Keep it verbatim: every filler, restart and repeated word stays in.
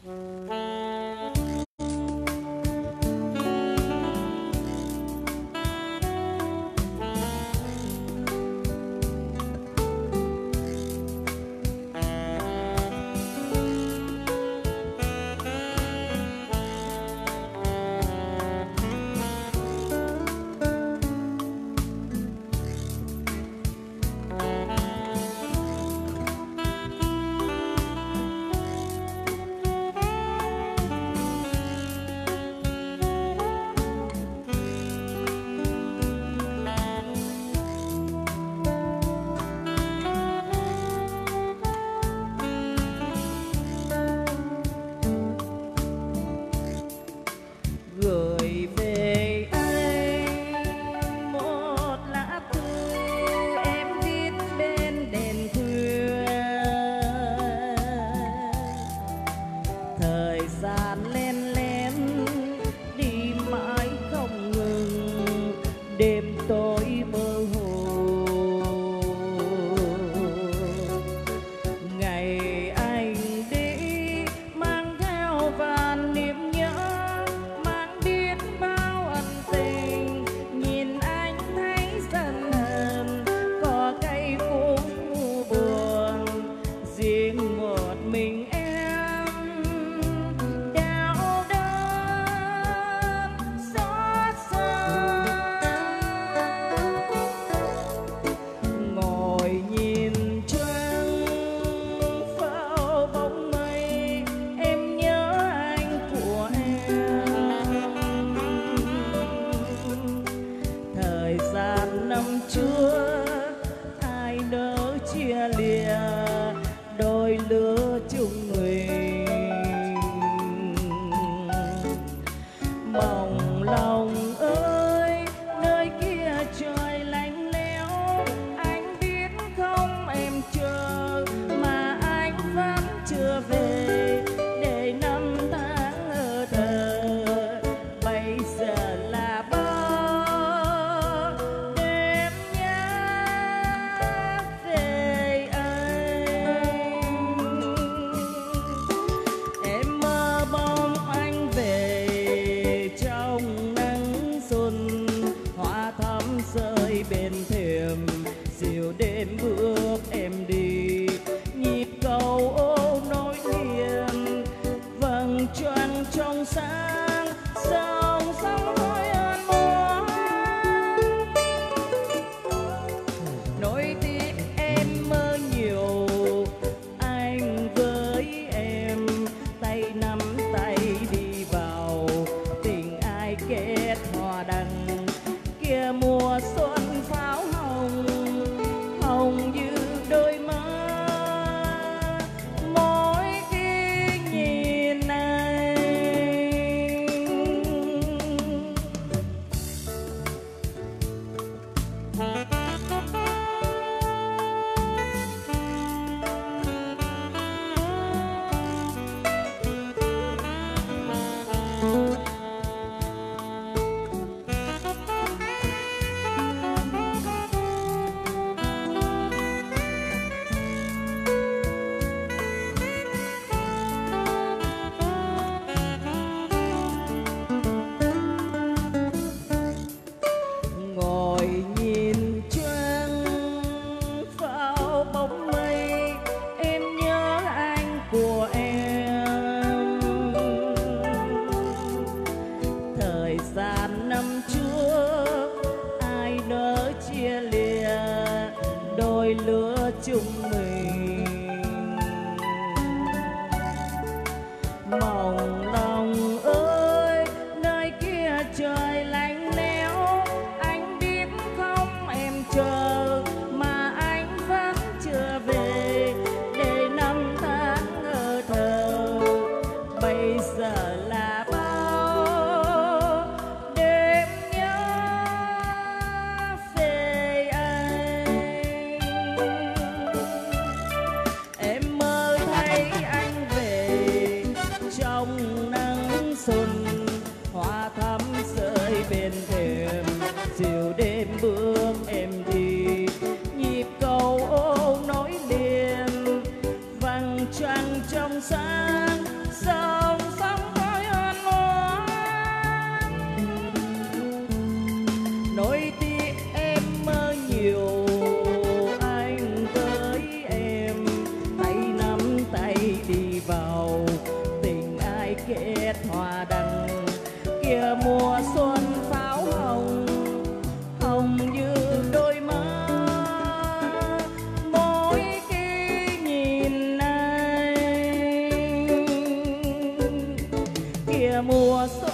gửi về anh một lá thư em viết bên đèn khuya. Thời gian len lén đi mãi không ngừng, đêm tối mơ hồ. Ngày anh đi mang theo vàn niềm nhớ, mang biết bao ân tình. Nhìn anh thấy dần hờn, có cay cũng buồn. Riêng một mình em đau đớn xót xa. Ngồi nhìn trăng phao bóng mây, em nhớ anh của em. Thời gian năm trước ai nỡ chia lìa, đôi lứa chung người. Mộng lòng ơi, nơi kia trời lạnh lẽo, anh biết không em chờ mà anh vẫn chưa về. Để năm tháng ở thờ bây giờ là bơ đêm nhớ về anh. Em mơ bóng anh về trong nắng xuân, hoa thắm rơi bên thềm dịu đêm bước em đi. Nhịp cầu ô nối liền vầng trăng trong sáng, sóng sóng thôi ơn mùa. Nỗi tiếc em mơ nhiều, anh với em tay nắm tay đi vào. Tình ai kết hoa đăng kia mùa xuân pháo hồng, hồng như đôi má. Mỗi khi nhìn anh mùa xuân